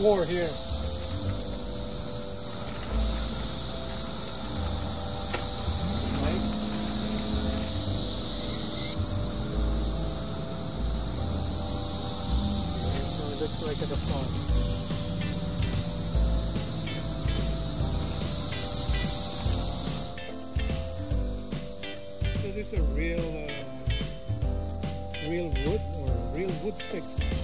floor here. Like at the front. So this is a real wood or real wood stick.